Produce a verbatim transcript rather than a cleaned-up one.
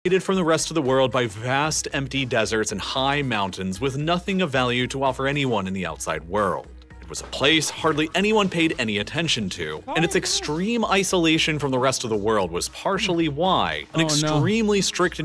from the rest of the world by vast empty deserts and high mountains with nothing of value to offer anyone in the outside world. It was a place hardly anyone paid any attention to, and its extreme isolation from the rest of the world was partially why an Oh, no. extremely strict